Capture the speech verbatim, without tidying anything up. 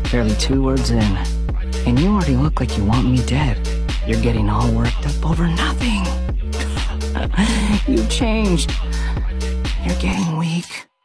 Barely two words in, and you already look like you want me dead. You're getting all worked up over nothing. You've changed. You're getting weak.